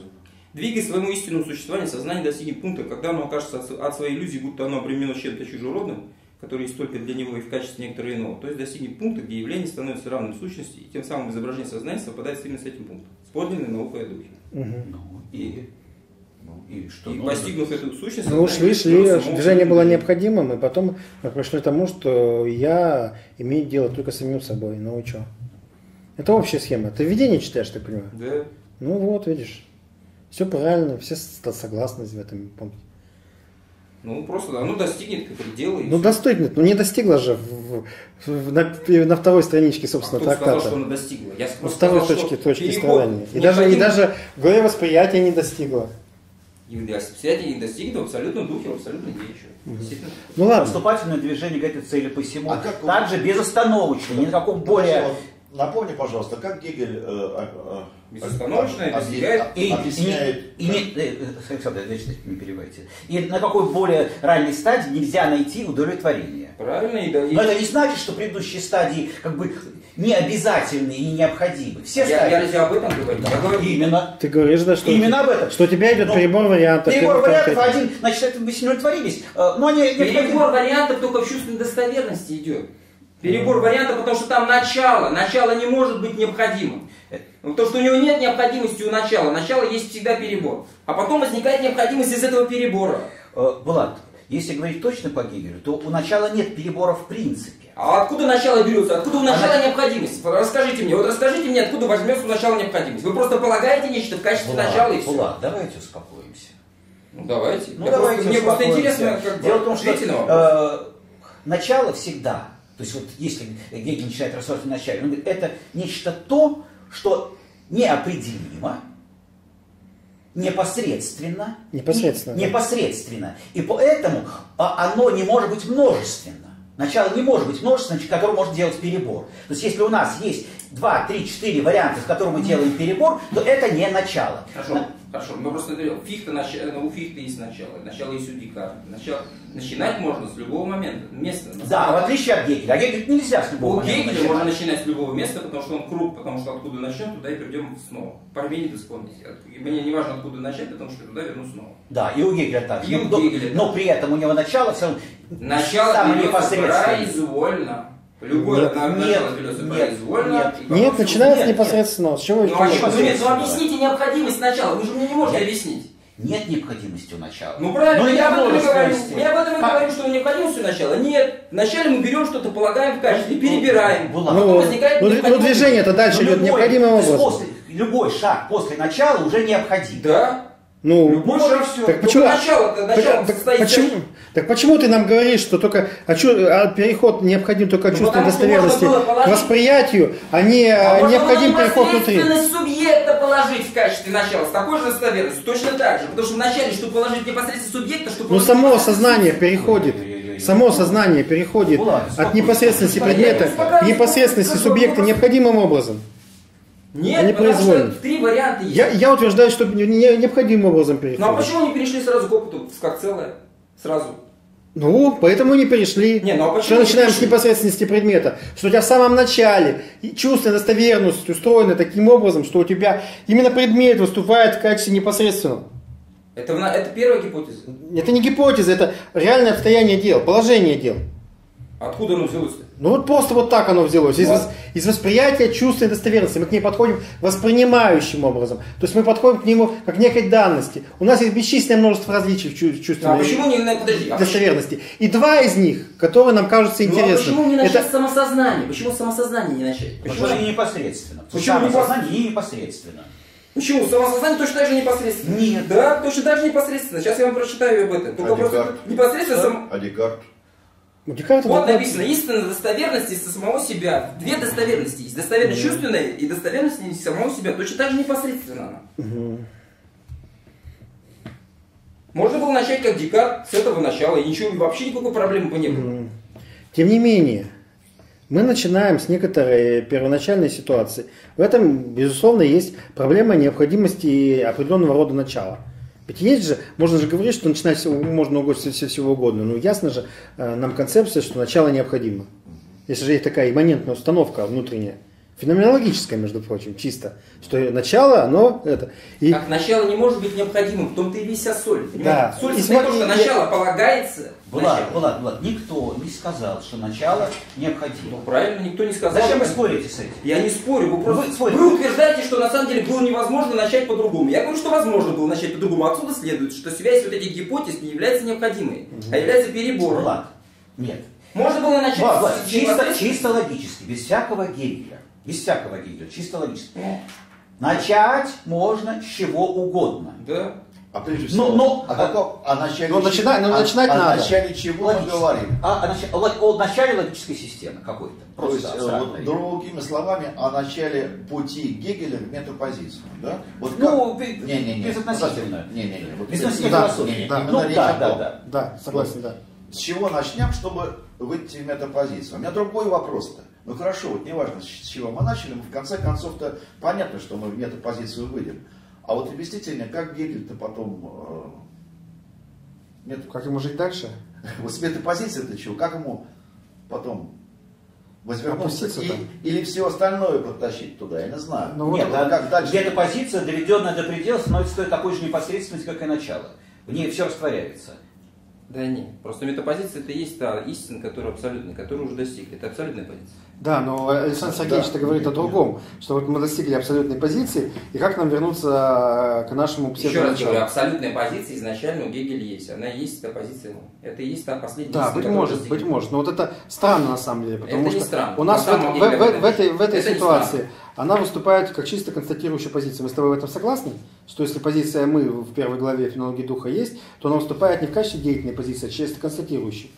Двигаясь к своему истинному существованию, сознание достигнет пункта, когда оно окажется от своей иллюзии, будто оно обременено чем-то чужеродным, который есть только для него и в качестве некоторого иного, то есть достигнет пункта, где явление становится равным сущности, и тем самым изображение сознания совпадает именно с этим пунктом, с подлинной наукой о духе. Угу. Ну, и, ну, и что? И ну, постигнув эту сущность, Ну, шли, шли, движение было необходимым, и потом мы пришли к тому, что я имею дело только с самим собой. Ну и что? Это общая схема. Ты введение читаешь, ты понимаешь? Да. Ну вот, видишь. Все правильно, все согласны в этом пункте. Ну, просто оно достигнет предела. Ну, достигнет. Ну, не достигла же в, в, на, на второй страничке, собственно, а кто трактата. сказал, что она достигла? Я На второй сказал, точке, точки переход страдания. И даже, и даже в главе восприятия не достигла. И восприятие не достигнет в абсолютном духе, в абсолютной вещи. Действительно. Ну ладно. Поступательное движение говорит о цели посему. А как- Также безостановочно, ни на каком более... Напомни, пожалуйста, как Гегель э, э, Безостановочно объ- достигает И, объясняет... и, не- и не- э, Александр, значит, не перебивайте. И на какой более ранней стадии нельзя найти удовлетворение. Правильно, и да. и- Но это не значит, что предыдущие стадии как бы не обязательны и не необходимы. Все Я, стадии. я разве об этом говорю? Я говорю, Именно. Ты говоришь, да, что, Именно об этом. что у тебя идет Ну, перебор вариантов. Перебор ты- вариантов ты- один, значит, это бы с ним удовлетворились. Э, Но они перебор вариантов только в чувственной достоверности идет. Перебор вариантов, потому что там начало. Начало не может быть необходимым. Потому что у него нет необходимости у начала. Начало есть всегда перебор. А потом возникает необходимость из этого перебора. Э, Булат, если говорить точно по Гегелю, то у начала нет перебора в принципе. А откуда начало берется? Откуда у начала необходимость? Расскажите мне. Вот расскажите мне, откуда возьмется у начала необходимость. Вы просто полагаете нечто в качестве Булат, начала и все. Булат, давайте успокоимся. Ну давайте. Ну, Я давайте просто, мне просто успокоимся. интересно, как Дело в том, что ответьте на вопрос. э, начало всегда, то есть вот если Гегель начинает рассуждать о начале, он говорит, это нечто то, что неопределимо, непосредственно, Непосредственно, и, да. непосредственно, и поэтому а, оно не может быть множественно. Начало не может быть множественным, которое может делать перебор. То есть если у нас есть два, три, четыре варианта, в которых мы делаем перебор, то это не начало. Хорошо, хорошо. Мы просто говорим, Фихта, нач- у Фихта есть начало, начало есть у Декарта. Начало... Начинать можно с любого момента, места. Да, в отличие от Гегеля. А Гегель нельзя с любого У момента Гегеля начинать. можно начинать с любого места, потому что он круг, потому что откуда начнем, туда и придем снова. Парменид исполнить. Мне не важно, откуда начать, потому что туда верну снова. Да, и у Гегеля так. И у но, Гегеля, но да. при этом у него начало все равно Начало самое берется непосредственное. произвольно. Любое Нет, на- нет, начало берется нет, произвольно. нет. и потом Нет, всё- начинается нет, непосредственно. С чего Ну а это что, ну, нет, ну непосредственно. объясните необходимость начала, вы же мне не можете Нет. объяснить. Нет необходимости у начала. Ну правильно, Но я об этом и говорю. множественности. Я об этом и Как? говорю, что необходимость у начала. Нет, вначале мы берем что-то, полагаем в качестве, перебираем. Булат. А потом Ну, возникает ну, ну, необходимость. движение-то дальше Но идет любой- необходимым то есть образом. после- любой шаг после начала уже необходим. Да. Ну, Любой шаг все. так почему, Начало-то, начало так, так состоит почему, так почему ты нам говоришь, что только а чу- а переход необходим только от Ну, чувственной потому что достоверности можно было положить- к восприятию, а не А а можно необходим было переход внутри? непосредственность субъекта положить в качестве начала с такой же достоверностью, точно так же. Потому что вначале, чтобы положить непосредственно субъекта, чтобы... Ну положить само непосредственно сознание субъекта. переходит, Ой-ой-ой. само сознание переходит Булат, от успокойся. непосредственности предмета к непосредственности субъекта необходимым образом. Нет, Они потому произвольны. что три варианта есть. Я, я утверждаю, что не- не- необходимым образом Ну а переходит. почему не перешли сразу к опыту, как целое? Сразу. Ну, поэтому и не перешли. Не, ну а почему что не начинаем с перешли? непосредственности предмета. Что у тебя в самом начале и чувственная достоверность устроена таким образом, что у тебя именно предмет выступает в качестве непосредственного. Это, в на- это первая гипотеза. Это не гипотеза, это реальное обстояние дел, положение дел. Откуда оно взялось? Ну вот просто вот так оно взялось. Из, Вот. вос- из восприятия чувственной достоверности. Мы к ней подходим воспринимающим образом. То есть мы подходим к нему как к некой данности. У нас есть бесчисленное множество различий в чу- А чувственной почему не... на- Подожди, а почему- достоверности. И два из них, которые нам кажутся Ну, а интересными. почему не начать это с самосознания? Почему с самосознания не начать? Потому Почему, что не непосредственно. Почему Почему не сознание не непосредственно? Почему? Самосознание точно так же непосредственно. Нет. Да, точно так же непосредственно. Сейчас я вам прочитаю об этом. Только А просто Декарт? непосредственно сам... А Декарт? у Декарта Вот такой- написано, истинная достоверность из самого себя. Две достоверности есть. Достоверность чувственная и достоверность из самого себя. Точно так же непосредственно она. Мгм. Можно было начать как Декарт с этого начала, и ничего, вообще никакой проблемы бы не было. Мгм. Тем не менее, мы начинаем с некоторой первоначальной ситуации. В этом, безусловно, есть проблема необходимости определенного рода начала. Ведь есть же, можно же говорить, что начинать всё- можно угодно все всего угодно. Но ясно же э, нам концепция, что начало необходимо. Если же есть такая имманентная установка внутренняя Феноменологическое, между прочим, чисто. Что начало, оно это. И... Как начало не может быть необходимым, в том-то и вся соль. Да. Соль И состоит в том, смотри, что начало полагается. Влад, Влад, Влад, никто не сказал, что начало необходимо. Ну правильно, никто не сказал. Зачем вы спорите с этим? Я не спорю, вы просто Вы спорите. вы утверждаете, что на самом деле было невозможно начать по-другому. Я говорю, что возможно было начать по-другому. Отсюда следует, что связь вот этих гипотез не является необходимой, угу. а является перебором. Влад, нет. Можно было начать Влад, Влад, с чисто, чисто логически, без всякого Гегеля. Без всякого Гегеля, чисто логически. Ну. Начать можно с чего угодно. Да. А прежде всего, Но, но, о, каком, о начале, но начинать, но о, начинать о надо. начале чего Логически. мы говорим? А, о, нач- о, о начале логической системы какой-то. То Просто есть, э, абстрактной. вот, другими словами, о начале пути Гегеля в метапозицию. Да? Вот Ну, как... бе- не, не, не. безотносительно. Не, не, не. Вот Безотносительно Да, философии. не, не, да. именно Ну, речь да, о да, том. да. Да, согласен, да. С чего начнем, чтобы выйти в метапозицию? У меня другой вопрос-то. Ну хорошо, вот неважно, с чего мы начали, мы в конце концов-то понятно, что мы в метапозицию выйдем. А вот объясните мне, как Гегель-то потом... Э, мет... Как ему жить дальше? Вот с метапозицией-то чего? Как ему потом возвернуться? И, или все остальное подтащить туда? Я не знаю. Ну, Нет, вот, а как дальше? эта позиция, доведенная до предела, становится такой же непосредственностью, как и начало. В ней все растворяется. Да нет, просто метапозиция это и есть та истина, которая абсолютная, которую уже достигли. Это абсолютная позиция. Да, но Александр Сергеевич да. говорит о другом, что вот мы достигли абсолютной позиции, и как нам вернуться к нашему Еще раз говорю, абсолютная позиция изначально у Гегеля есть. Она и есть эта позиция. Это и есть та последняя да, истина, быть может, достигли. быть может. Но вот это странно на самом деле, потому это что не странно. у нас в, в, в, в, в этой, в этой ситуации она выступает как чисто констатирующая позиция. Мы с тобой в этом согласны? Что если позиция «мы» в первой главе «Фенологии духа» есть, то она выступает не в качестве деятельной позиции, а чисто констатирующей.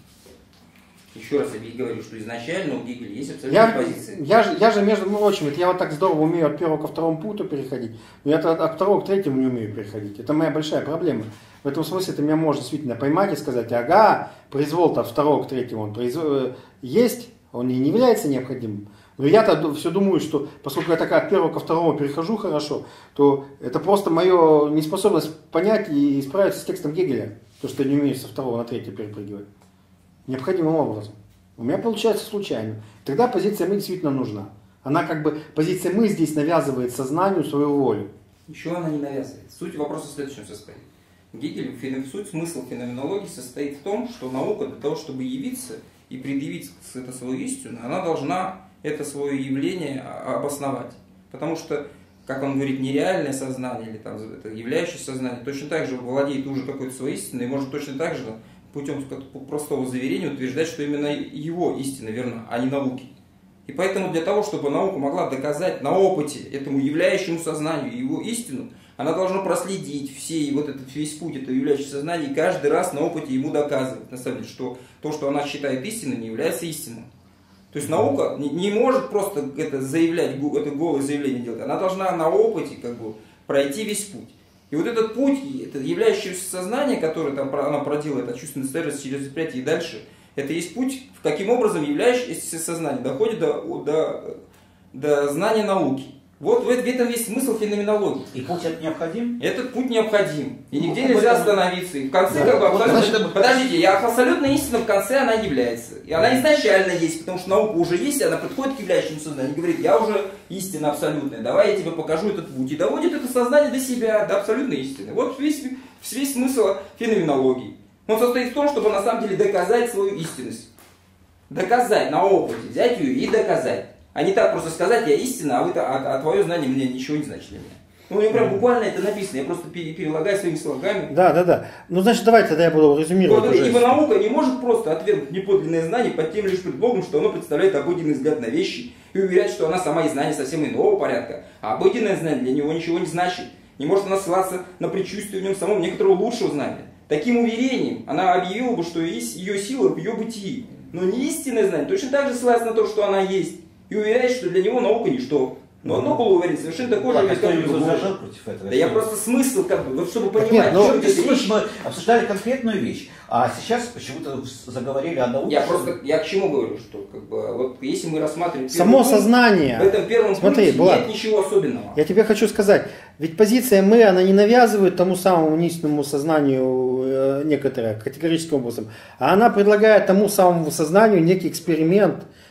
Еще раз я говорю, что изначально у Гегеля есть абсолютная я, позиция. Я же, я же, между прочим, это я вот так здорово умею от первого ко второму пункту переходить, но я от, от второго к третьему не умею переходить. Это моя большая проблема. В этом смысле ты меня можешь действительно поймать и сказать, ага, произвол от второго к третьему он произвол, есть, он и не является необходимым. Но я-то все думаю, что поскольку я так от первого ко второму перехожу хорошо, то это просто моя неспособность понять и справиться с текстом Гегеля, то, что я не умею со второго на третье перепрыгивать. Необходимым образом. У меня получается случайно. Тогда позиция «мы» действительно нужна. Она как бы, позиция «мы» здесь навязывает сознанию свою волю. Еще она не навязывает. Суть вопроса в следующем состоит. Гегель, суть, смысл феноменологии состоит в том, что наука для того, чтобы явиться и предъявить это свою истину, она должна это свое явление обосновать. Потому что, как он говорит, нереальное сознание или там, это являющееся сознание точно так же владеет уже какой-то своей истиной и может точно так же путем простого заверения утверждать, что именно его истина верна, а не науки. И поэтому для того, чтобы наука могла доказать на опыте этому являющему сознанию его истину, она должна проследить все, вот этот весь путь этого являющего сознания и каждый раз на опыте ему доказывать, на самом деле, что то, что она считает истиной, не является истиной. То есть наука не, не может просто это заявлять, это голое заявление делать, она должна на опыте как бы пройти весь путь. И вот этот путь, это являющееся сознание, которое там она проделает от чувственной состоятельности через восприятие и дальше, это есть путь, каким образом являющееся сознание доходит до, до, до знания науки. Вот в этом весь смысл феноменологии. И путь этот необходим? Этот путь необходим. И ну, нигде нельзя остановиться. И в конце, да, как бы, абсолютно... Значит, подождите, я абсолютная истина в конце она является. И она изначально есть, потому что наука уже есть, и она подходит к являющему сознанию и говорит, я уже истина абсолютная, давай я тебе покажу этот путь. И доводит это сознание до себя, до абсолютной истины. Вот весь, весь смысл феноменологии. Он состоит в том, чтобы на самом деле доказать свою истинность. Доказать на опыте, взять ее и доказать. А не так просто сказать, я истина, а, вы, а, а твое знание мне ничего не значит для меня. Ну, у меня прям буквально это написано, я просто перелагаю своими слогами. Да, да, да. Ну, значит, давайте тогда я буду резюмировать. Вот, ибо наука не может просто отвергнуть неподлинное знание под тем лишь предлогом, что оно представляет обыденный взгляд на вещи и уверять, что она сама есть знание совсем иного порядка. А обыденное знание для него ничего не значит. Не может она ссылаться на предчувствие в нем самом некоторого лучшего знания. Таким уверением она объявила бы, что есть ее сила в ее бытии. Но не истинное знание точно так же ссылается на то, что она есть. И уверяет, что для него наука ничто. Но оно было уверен совершенно такой же, как и возражал против этого. Да я просто смысл, как бы, вот чтобы понимать, нет, но что здесь речь. Мы обсуждали конкретную вещь, а сейчас почему-то заговорили о науке. Я просто, я к чему говорю, что как бы, вот если мы рассматриваем само пункт, сознание, в этом первом смотри, пункте Влад, нет ничего особенного. Я тебе хочу сказать, ведь позиция «мы», она не навязывает тому самому истинному сознанию э, некоторое, категорическим образом, а она предлагает тому самому сознанию некий эксперимент,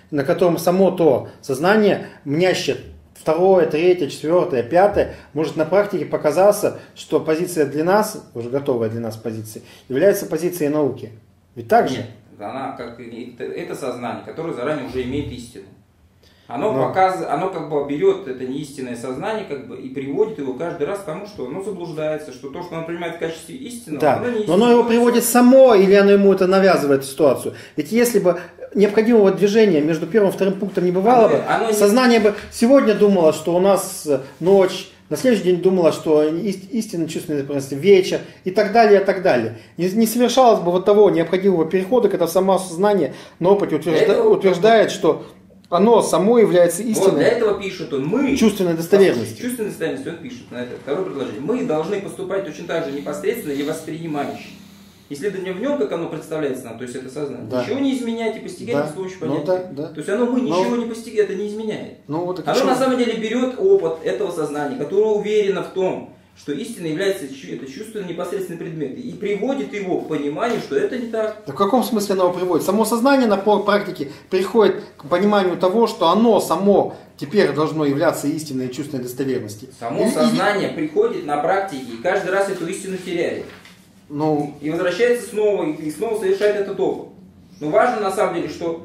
на котором само то сознание мнящее второе, третье, четвертое, пятое, может на практике показаться, что позиция для нас, уже готовая для нас позиция, является позицией науки. Ведь так же? Нет, она как это, это сознание, которое заранее уже имеет истину. Оно, Но... показывает, оно как бы берет это неистинное сознание как бы, и приводит его каждый раз к тому, что оно заблуждается, что то, что оно принимает в качестве истины, да. оно не но оно его приводит само, или оно ему это навязывает ситуацию. Ведь если бы необходимого движения между первым и вторым пунктом не бывало оно, бы, оно сознание не... бы сегодня думало, что у нас ночь, на следующий день думала, что истинно чувственная неправильность вечер и так далее, и так далее. Не, не совершалось бы вот того необходимого перехода, когда само сознание на опыте утвержда... этого... утверждает, что оно само является истиной. Вот для этого пишет он. Мы, чувственной достоверности. Чувственной достоверности он пишет на это второе предложение. Мы должны поступать точно так же непосредственно и воспринимающе. Исследование в нем, как оно представляется нам, то есть это сознание, да. Ничего не изменяет и постигает да. с помощью понятия. Ну, да, да. То есть оно мы ничего Но... не постигает, это не изменяет. Ну, вот оно на самом деле берет опыт этого сознания, которое уверено в том, что истина является это чувственно непосредственный предмет, и приводит его к пониманию, что это не так. В каком смысле оно его приводит? Само сознание на практике приходит к пониманию того, что оно само теперь должно являться истинной и чувственной достоверностью. Само и, сознание и... приходит на практике и каждый раз эту истину теряет. Ну... И возвращается снова, и снова совершает этот опыт. Но важно на самом деле, что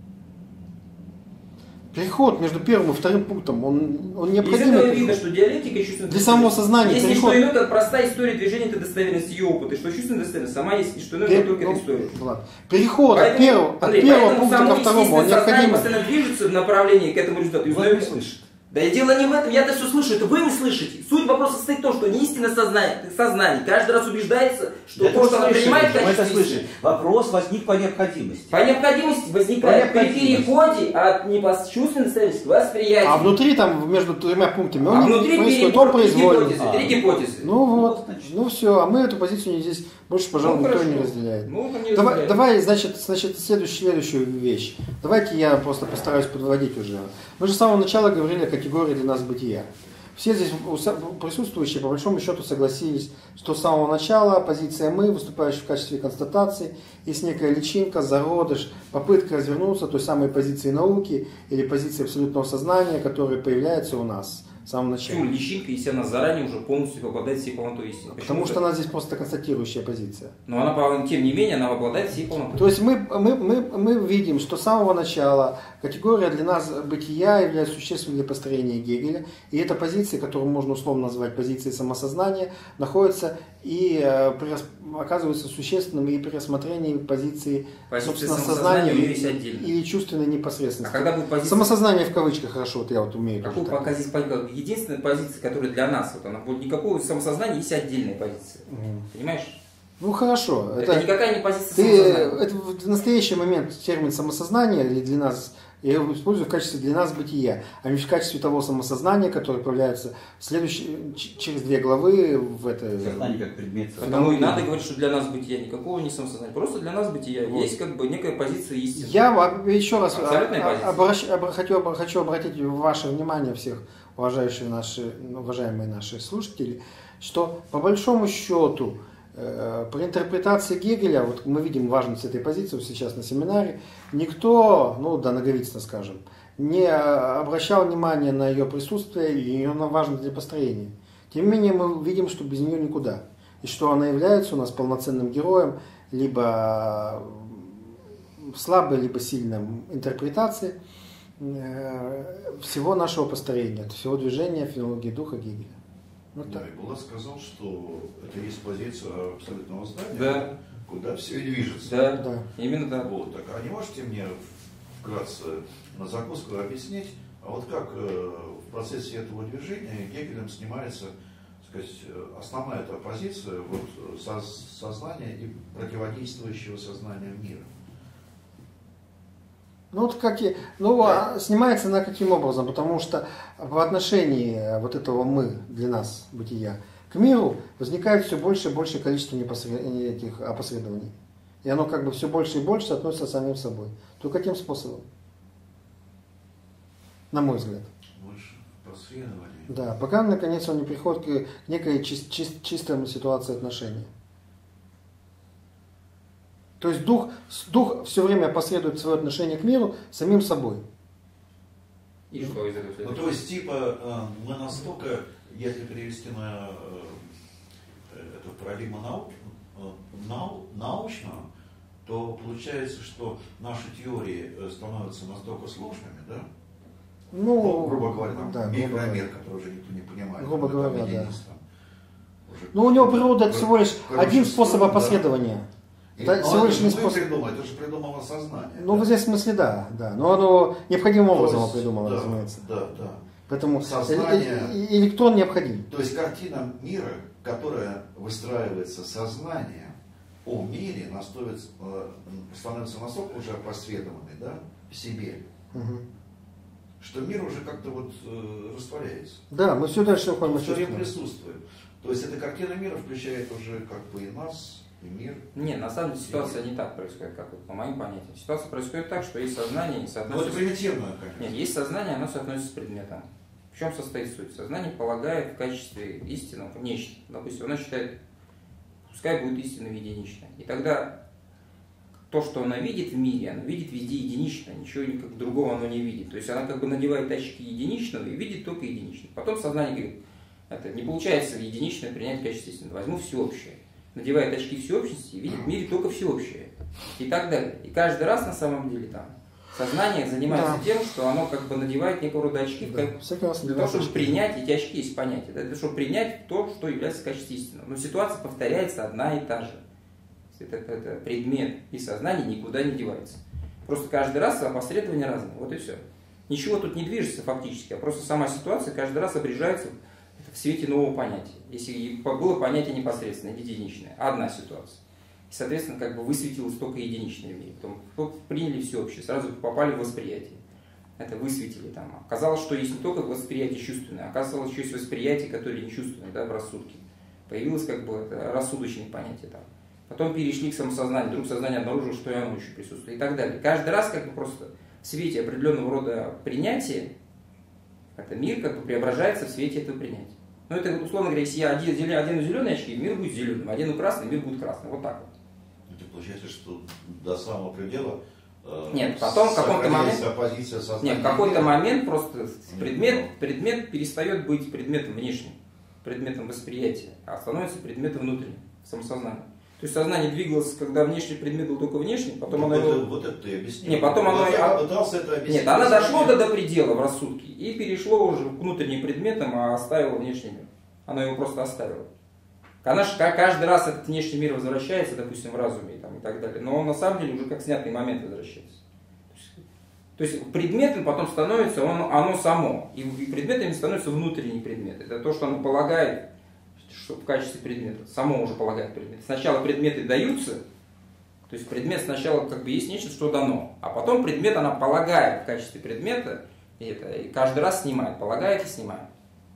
переход между первым и вторым пунктом, он, он необходим. Из этого видно, что диалектика и чувственная для самого сознания. Есть переход... не что иное, как простая история движения этой достоверности и опыта. И что чувственная достоверность сама есть, и что иное, как только ну, эта история. Ладно. Переход поэтому, от первого, Андрей, от первого пункта ко второму, он необходим. Постоянно движется в направлении к этому результату. Вы не слышите. Да и дело не в этом, я-то все слышу, это вы не слышите. Суть вопроса состоит в том, что неистинное сознание, сознание каждый раз убеждается, что то, что оно принимает, конечно, слышит. Вопрос возник по необходимости. По необходимости возникает по при переходе от непосчувственной достоверности к восприятию. А внутри там, между тремя пунктами, он а внутри происходит, он произвольно. Гипотезы, а. Три гипотезы. Ну вот, ну все, а мы эту позицию здесь больше, пожалуй, ну, никто хорошо. не разделяет. Ну, не давай, разделяет. давай, значит, значит следующую, следующую вещь. Давайте я просто постараюсь подводить уже. Мы же с самого начала говорили о категории для нас бытия. Все здесь присутствующие по большому счету согласились, что с самого начала позиция «мы», выступающая в качестве констатации, есть некая личинка, зародыш, попытка развернуться той самой позиции науки или позиции абсолютного сознания, которая появляется у нас в самом начале. Почему личинка, если она заранее уже полностью обладает всей полнотой истины? Потому что она здесь просто констатирующая позиция. Но она, тем не менее, она обладает всей полнотой. То есть мы, мы, мы, мы видим, что с самого начала категория для нас бытия является существенной для построения Гегеля. И эта позиция, которую можно условно назвать позицией самосознания, находится и э, оказывается существенным и при рассмотрении позиции собственно, сознания или чувственной непосредственности. А когда будет позиция... Самосознание в кавычках хорошо, вот я вот умею. Какую пока здесь единственная позиция, которая для нас, вот она будет никакого самосознания, есть отдельная позиция. Mm. Понимаешь? Ну хорошо. Это, это никакая не позиция ты, самосознания. Это в настоящий момент термин самосознание или для нас, я его использую в качестве для нас бытия, а не в качестве того самосознания, которое появляется в следующие, через две главы в это. Сознание как предмет. Потому и надо говорить, что для нас бытия никакого не самосознания, просто для нас бытия вот. Есть как бы некая позиция истины. Я еще раз обращ, об, хочу, хочу обратить ваше внимание всех, уважающие наши, уважаемые наши слушатели, что по большому счету при интерпретации Гегеля, вот мы видим важность этой позиции сейчас на семинаре, никто, ну да, наговицно скажем, не обращал внимания на ее присутствие, и она важна для построения. Тем не менее, мы видим, что без нее никуда. И что она является у нас полноценным героем, либо слабой, либо сильной интерпретации всего нашего построения, всего движения феноменологии духа Гегеля. Вот да, и Булат сказал, что это есть позиция абсолютного знания, да. Куда все и движется. Да, да. Именно так. Вот, так, а не можете мне вкратце на закуску объяснить, а вот как э, в процессе этого движения Гегелем снимается, так сказать, основная эта позиция вот, со, сознания и противодействующего сознания мира? Ну, вот как и, ну, а снимается она каким образом? Потому что в отношении вот этого «мы» для нас, бытия, к миру возникает все больше и больше количество непосред... этих опосредований. И оно как бы все больше и больше относится к самим собой. Только каким способом? На мой взгляд. Больше посредований. Да, пока наконец он не приходит к некой чис- чис- чистой ситуации отношений. То есть дух, дух все время последует свое отношение к миру самим собой. И что из этого следует? Ну, то есть, типа, мы настолько, если перевести на эту парадигму нау, нау, научную, то получается, что наши теории становятся настолько сложными, да? Ну, Ну, грубо говоря, там, да, микромер, который уже никто не понимает. Грубо там, говоря, там, да. единиц, там, уже- Ну, у него природа это всего лишь Короче, один способ да. опосредования. И, Это ну, всего это лишь же не мы способ. придумали, это же придумало сознание. Ну, да. в здесь смысле, да, да. Но оно необходимым То образом есть, придумало, да, разумеется. Да, да. Поэтому Сознание. э- э- электрон необходим. То есть картина мира, которая выстраивается сознанием о мире, становится, э, становится настолько уже опосредованной, да, в себе, Мгм. что мир уже как-то вот э, растворяется. Да, мы все дальше уходим от Все время чувства. присутствует. То есть эта картина мира включает уже как бы и нас, и мир. Не, на самом деле ситуация не так происходит, как вот по моим понятиям. Ситуация происходит так, что есть сознание и Ну это соотносится... примитивно, конечно. Нет, есть сознание, оно соотносится с предметом. В чем состоит суть? Сознание полагает в качестве истины нечто. Допустим, оно считает, пускай будет истина единичная. И тогда то, что оно видит в мире, оно видит везде единично, ничего никак другого оно не видит. То есть она как бы надевает очки единичного и видит только единичное. Потом сознание говорит, это не получается единичное принять в качестве истины. Возьму всеобщее. Надевает очки всеобщности и видит в мире только всеобщее. И так далее. И каждый раз на самом деле там сознание занимается Да. тем, что оно как бы надевает некого рода очки, Да, как, всякий раз для того, чтобы очки. принять эти очки из понятия. Да, для того, чтобы принять то, что является качеством истинного. Но ситуация повторяется одна и та же. Это, это предмет и сознание никуда не девается. Просто каждый раз опосредование разное. Вот и все. Ничего тут не движется фактически, а просто сама ситуация каждый раз обрежается в свете нового понятия. Если было понятие непосредственное, единичное, одна ситуация. И, соответственно, как бы высветилось только единичное в мире. Потом приняли всеобщее, сразу попали в восприятие. Это высветили там. Оказалось, что есть не только восприятие чувственное, оказалось, что есть восприятие, которое не чувственное, да, в рассудке. Появилось как бы это рассудочное понятие там. Потом перешли к самосознанию, вдруг сознание обнаружило, что и оно еще присутствует и так далее. Каждый раз как бы просто в свете определенного рода принятия, это мир как бы преображается в свете этого принятия. Ну это вот, условно говоря, если я одену, одену зеленые очки, мир будет зеленым, одену красный, мир будет красным. Вот так вот. Это получается, что до самого предела э, Нет, потом в каком-то момент- оппозиция сознания. Нет, в какой-то мира. момент просто Нет, предмет, ну. предмет перестает быть предметом внешним, предметом восприятия, а становится предметом внутренним, самосознания. То есть сознание двигалось, когда внешний предмет был только внешний, потом Вот оно это, его... вот это ты объяснил. Не, потом оно- Вот я пытался это объяснить. Нет, она дошла до, до предела в рассудке и перешло уже к внутренним предметам, а оставила внешний мир. Она его просто оставила. Она же каждый раз этот внешний мир возвращается, допустим, в разуме и, там, и так далее, но он на самом деле уже как снятый момент возвращается. То есть предметом потом становится он, оно само, и предметами становится внутренний предмет. Это то, что оно полагает, что в качестве предмета, само уже полагает предмет. Сначала предметы даются, то есть предмет сначала как бы есть нечто, что дано, а потом предмет она полагает в качестве предмета, и, это, и каждый раз снимает, полагает и снимает.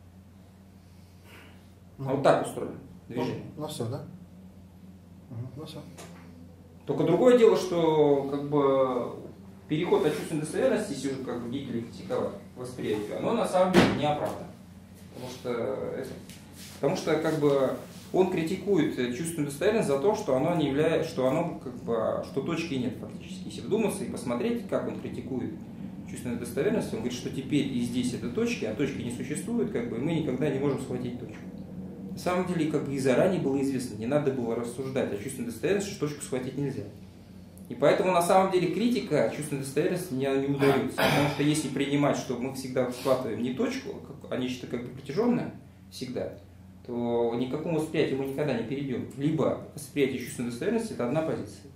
Ну, Вот так устроено движение. Ну, ну все, да? Мгм, ну все. Только другое дело, что как бы переход от чувственной достоверности, если уже как бы Гегеля критиковать восприятие, оно на самом деле не оправдано. Потому что, это, потому что как бы он критикует чувственную достоверность за то, что оно не является, что оно как бы, что точки нет фактически. Если вдуматься и посмотреть, как он критикует чувственную достоверность, он говорит, что теперь и здесь это точки, а точки не существует, как бы, и мы никогда не можем схватить точку. На самом деле, как бы и заранее было известно, не надо было рассуждать о чувственной достоверности, что точку схватить нельзя. И поэтому, на самом деле, критика чувственной достоверности не, не удается. Потому что если принимать, что мы всегда схватываем не точку, а нечто как бы протяженное, всегда, то ни к какому восприятию мы никогда не перейдем. Либо восприятие чувственной достоверности – это одна позиция.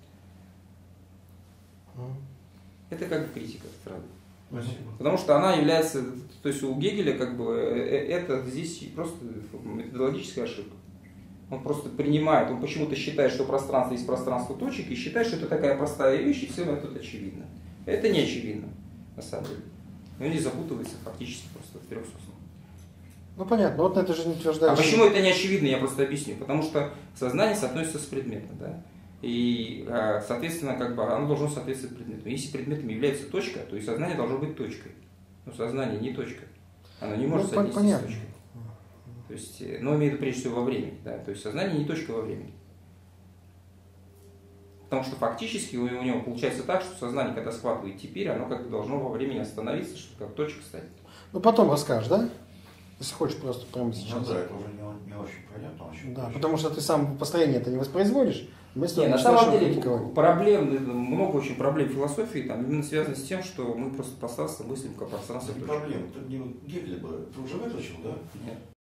Это как бы критика сразу. Спасибо. Потому что она является, то есть у Гегеля как бы это здесь просто методологическая ошибка. Он просто принимает, он почему-то считает, что пространство есть пространство точек, и считает, что это такая простая вещь, и все это тут очевидно. Это не очевидно, на самом деле. Он не запутывается фактически просто в трех смыслах. Ну понятно, вот это же не утверждает. А почему это не очевидно, я просто объясню. Потому что сознание соотносится с предметом, да? И, соответственно, как бы оно должно соответствовать предмету. Если предметом является точка, то и сознание должно быть точкой. Но сознание не точка. Оно не может Ну, соотнестись понятно. с точкой. То есть, но имею в виду прежде всего во времени. Да? То есть сознание не точка во времени. Потому что фактически у него получается так, что сознание, когда схватывает теперь, оно как бы должно во времени остановиться, что как точка стоит. Ну потом расскажешь, да? Если хочешь, просто прямо сейчас. Ну да, это уже не, не очень понятно. Очень Да, очень. потому что ты сам построение это не воспроизводишь. Мы с Не, тобой на самом начнем деле критиковать. проблем, много очень проблем философии там именно связано с тем, что мы просто пространство мыслим как пространство Это не точки. проблема. Ты не Гегеля бы, ты уже выключил, да? Нет.